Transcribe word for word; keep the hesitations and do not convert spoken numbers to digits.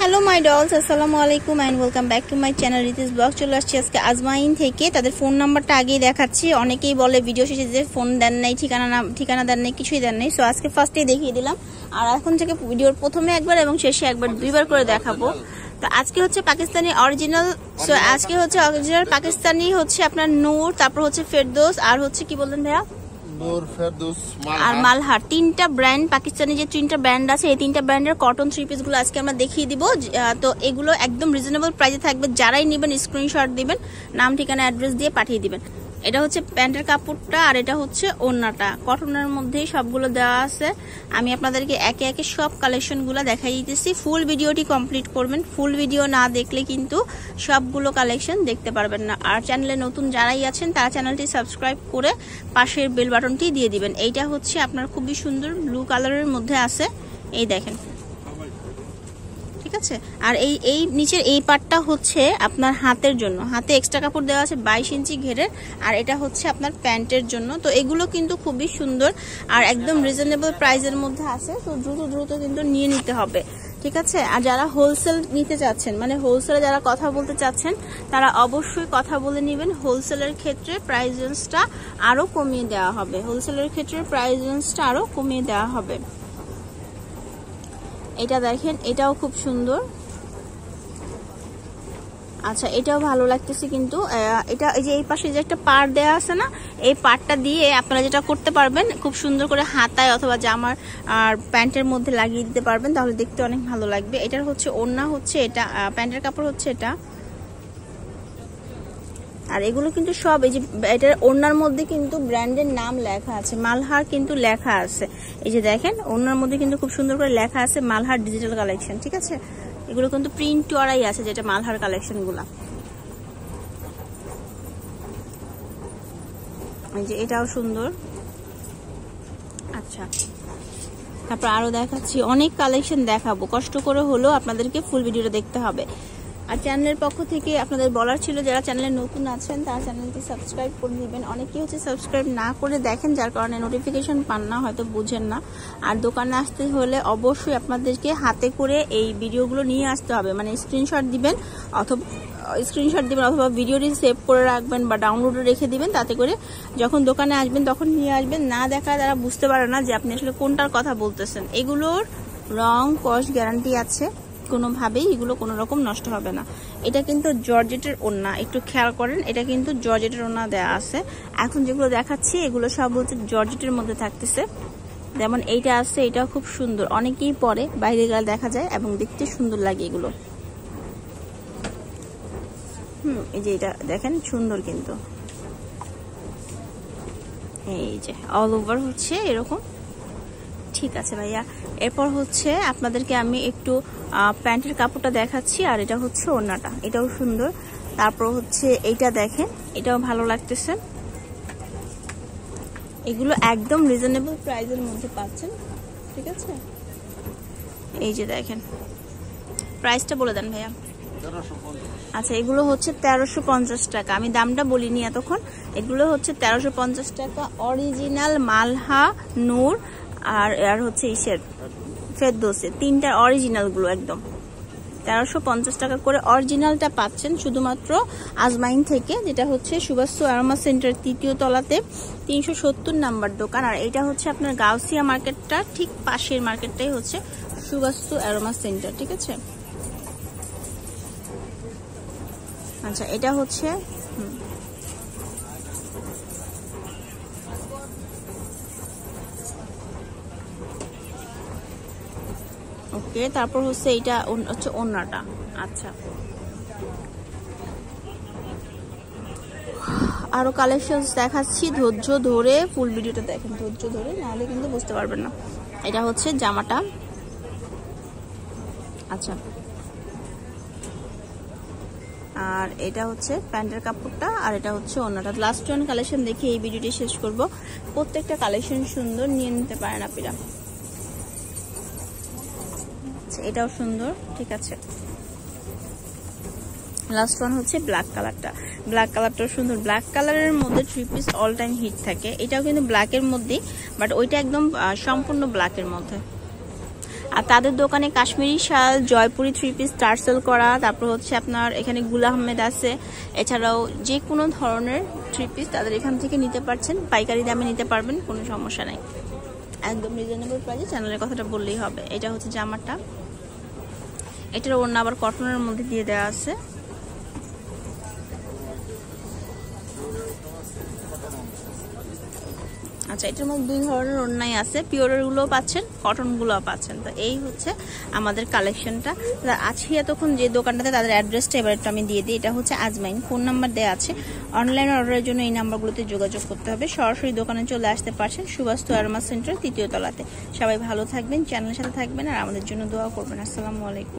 Hello my dolls, আসসালামু আলাইকুম and welcome back to my channel Riti's blog. চলে আসছি আজকে আজমাইন থেকে। তাদের ফোন নাম্বারটা আগেই দেখাচ্ছি। অনেকেই বলে ভিডিও শেষে যে ফোন দেন নাই, ঠিকানা নাম ঠিকানা দেন নাই, কিছুই দেন নাই। সো আজকে ফার্স্টেই দেখিয়ে দিলাম, আর এখন থেকে ভিডিওর প্রথমে একবার এবং শেষে একবার দুইবার করে দেখাবো। তো আজকে হচ্ছে পাকিস্তানি অরিজিনাল, সো আজকে হচ্ছে অরিজিনাল পাকিস্তানি হচ্ছে আপনার নূর, তারপর হচ্ছে ফেরদৌস, আর হচ্ছে কি বললেন ভাইয়া, নূর, ফেরদৌস আর মালহার। তিনটা ব্র্যান্ড, পাকিস্তানি যে তিনটা ব্র্যান্ড আছে, এই তিনটা ব্র্যান্ডের কটন থ্রি পিস গুলো আজকে আমরা দেখিয়ে দিব। তো এগুলো একদম রিজনেবল প্রাইসে থাকবে। যারাই নেবেন স্ক্রিনশট দিবেন, নাম ঠিকানা অ্যাড্রেস দিয়ে পাঠিয়ে দিবেন। এটা হচ্ছে প্যান্টের কাপড়টা, আর এটা হচ্ছে ওড়নাটা। কটনের মধ্যেই সবগুলো দেওয়া আছে। আমি আপনাদেরকে একে একে সব কালেকশনগুলো দেখাই দিতেছি। ফুল ভিডিওটি কমপ্লিট করবেন। ফুল ভিডিও না দেখলে কিন্তু সবগুলো কালেকশন দেখতে পারবেন না। আর চ্যানেলে নতুন যারাই আছেন তারা চ্যানেলটি সাবস্ক্রাইব করে পাশের বেল বাটনটি দিয়ে দিবেন। এইটা হচ্ছে আপনার খুবই সুন্দর ব্লু কালারের মধ্যে আছে, এই দেখেন, ঠিক আছে। আর এই এই নিচের এই পার্টটা হচ্ছে আপনার হাতের জন্য, হাতে এক্সট্রা কাপড় দেওয়া আছে বাইশ ইঞ্চি ঘেরের, আর এটা হচ্ছে আপনার প্যান্টের জন্য। তো এগুলো কিন্তু খুবই সুন্দর আর একদম রিজনেবল প্রাইসের মধ্যে আছে। তো দ্রুত দ্রুত কিন্তু নিয়ে নিতে হবে, ঠিক আছে। আর যারা হোলসেল নিতে চাচ্ছেন, মানে হোলসেলে যারা কথা বলতে চাচ্ছেন, তারা অবশ্যই কথা বলে নেবেন। হোলসেলের ক্ষেত্রে প্রাইস রেঞ্জটা আরো কমিয়ে দেওয়া হবে। হোলসেলের ক্ষেত্রে প্রাইস রেঞ্জটা আরো কমিয়ে দেওয়া হবে। এটা দেখেন, এটাও খুব সুন্দর। আচ্ছা, এটাও ভালো লাগতেছে কিন্তু। এটা এই যে এই পাশে যে একটা পাড় দেওয়া আছে না, এই পাড়টা দিয়ে আপনারা যেটা করতে পারবেন, খুব সুন্দর করে হাতায় অথবা জামার আর প্যান্টের মধ্যে লাগিয়ে দিতে পারবেন, তাহলে দেখতে অনেক ভালো লাগবে। এটার হচ্ছে ওড়না হচ্ছে এটা, প্যান্টের কাপড় হচ্ছে এটা। আর এগুলো কিন্তু সব এই যে এটার ওড়নার মধ্যে কিন্তু ব্র্যান্ডের নাম লেখা আছে, মালহার কিন্তু লেখা আছে। এই যে দেখেন, ওড়নার মধ্যে কিন্তু খুব সুন্দর করে লেখা আছে মালহার ডিজিটাল কালেকশন, ঠিক আছে। এগুলো কিন্তু প্রিন্ট করাই আছে, যেটা মালহার কালেকশন গুলা। এই যে এটাও সুন্দর। আচ্ছা, তারপর আরো দেখাচ্ছি, অনেক কালেকশন দেখাবো। কষ্ট করে হলেও আপনাদেরকে ফুল ভিডিওটা দেখতে হবে। আর চ্যানেলের পক্ষ থেকে আপনাদের বলার ছিল, যারা চ্যানেলে নতুন আছেন তারা চ্যানেলটি সাবস্ক্রাইব করে দিবেন। অনেকেই হচ্ছে সাবস্ক্রাইব না করে দেখেন, যার কারণে নোটিফিকেশন পান না, হয়তো বুঝেন না। আর দোকানে আসতে হলে অবশ্যই আপনাদেরকে হাতে করে এই ভিডিওগুলো নিয়ে আসতে হবে, মানে স্ক্রিনশট দিবেন অথবা স্ক্রিনশট দিবেন অথবা ভিডিওটি সেভ করে রাখবেন বা ডাউনলোডে রেখে দিবেন। তাতে করে যখন দোকানে আসবেন তখন নিয়ে আসবেন। না দেখা তারা বুঝতে পারে না যে আপনি আসলে কোনটার কথা বলতেছেন। এগুলোর রং কস গ্যারান্টি আছে, কোনোভাবেই এগুলো কোনো রকম নষ্ট হবে না। এটা কিন্তু জর্জেটের ওড়না, একটু খেয়াল করেন, এটা কিন্তু জর্জেটের ওড়না দেওয়া আছে। এখন যেগুলো দেখাচ্ছি এগুলো সব হচ্ছে জর্জেটের মধ্যে থাকতেছে। যেমন এইটা আছে, এটাও খুব সুন্দর, অনেকেই পরে বাইরে গেলে দেখা যায় এবং দেখতে সুন্দর লাগে এগুলো। হুম, এই যে এটা দেখেন, সুন্দর কিন্তু। এই যে অল ওভার হচ্ছে এরকম, ঠিক আছে ভাইয়া। এরপর হচ্ছে আপনাদেরকে আমি একটু প্যান্টের কাপড়টা দেখাচ্ছি, আর এটা হচ্ছে ওড়নাটা, এটাও সুন্দর। তারপর হচ্ছে এইটা দেখেন, এটাও ভালো লাগতেছে। এগুলো একদম রিজনেবল প্রাইসের মধ্যে পাচ্ছেন, ঠিক আছে। এই যে দেখেন, প্রাইসটা বলে দেন ভাইয়া। আচ্ছা, এগুলো হচ্ছে তেরোশো পঞ্চাশ টাকা। আমি দামটা বলিনি এতক্ষণ। এগুলো হচ্ছে তেরোশো পঞ্চাশ টাকা, অরিজিনাল মালহা, নূর আর আর হচ্ছে ইসের ফেরদৌসে, তিনটা অরিজিনাল গুলো একদম তেরোশো পঞ্চাশ টাকা করে। অরিজিনালটা পাচ্ছেন শুধুমাত্র আজমাইন থেকে, যেটা হচ্ছে সুবাস্তু অ্যারোমা সেন্টার তৃতীয় তলাতে তিনশো সত্তর নাম্বার দোকান। আর এটা হচ্ছে আপনার গাউসিয়া মার্কেটটা ঠিক পাশের মার্কেটটাই হচ্ছে সুবাস্তু অ্যারোমা সেন্টার, ঠিক আছে। আচ্ছা, এটা হচ্ছে হুম ওকে। তারপর হচ্ছে এইটা হচ্ছে ওড়নাটা। আচ্ছা, আরো কালেকশন দেখাচ্ছি, ধৈর্য ধরে ফুল ভিডিওটা দেখেন, ধৈর্য ধরে, নাহলে কিন্তু বুঝতে পারবেন না। এটা হচ্ছে জামাটা। আচ্ছা, আর এটা হচ্ছে প্যান্টের কাপড়টা, আর এটা হচ্ছে ওড়নাটা। লাস্ট ওয়ান কালেকশন দেখে এই ভিডিওটি শেষ করব। প্রত্যেকটা কালেকশন সুন্দর, নিয়ে নিতে পারেন আপনারা। এটাও সুন্দর, ঠিক আছে। লাস্ট ওয়ান হচ্ছে ব্ল্যাক কালারটা। ব্ল্যাক কালারটাও সুন্দর। ব্ল্যাক কালারের মধ্যে three piece all time hit থাকে। এটাও কিন্তু ব্ল্যাকের মধ্যে, বাট ওইটা একদম সম্পূর্ণ ব্ল্যাকের মধ্যে। আর তাদের দোকানে কাশ্মীরি শাল, জয়পুরি থ্রি পিস টার্সেল করা, তারপর হচ্ছে আপনার এখানে গুল আহমেদ আছে, এছাড়াও যে কোনো ধরনের থ্রি পিস তাদের এখান থেকে নিতে পারছেন, পাইকারি দামে নিতে পারবেন, কোনো সমস্যা নাই, একদম রিজনেবল প্রাইসে। চ্যানেলের কথাটা বললেই হবে। এটা হচ্ছে জামাটা, এটার ওড়না আবার কটনের মধ্যে দিয়ে দেওয়া আছে। আচ্ছা, এটার মধ্যে দুই ধরনের ওড়নাই আছে, পিওরের গুলোও পাচ্ছেন, কটন গুলোও পাচ্ছেন। তো এই হচ্ছে আমাদের কালেকশনটা। আছি এতক্ষণ যে দোকানটাতে, তাদের অ্যাড্রেসটা এবার একটু আমি দিয়ে দিই। এটা হচ্ছে আজমাইন, ফোন নাম্বার দেওয়া আছে, অনলাইন অর্ডারের জন্য এই নাম্বারগুলোতে যোগাযোগ করতে হবে। সরাসরি দোকানে চলে আসতে পারছেন সুবাস্তু আরমা সেন্টার তৃতীয় তলাতে। সবাই ভালো থাকবেন, চ্যানেলের সাথে থাকবেন, আর আমাদের জন্য দোয়া করবেন। আসসালামু আলাইকুম।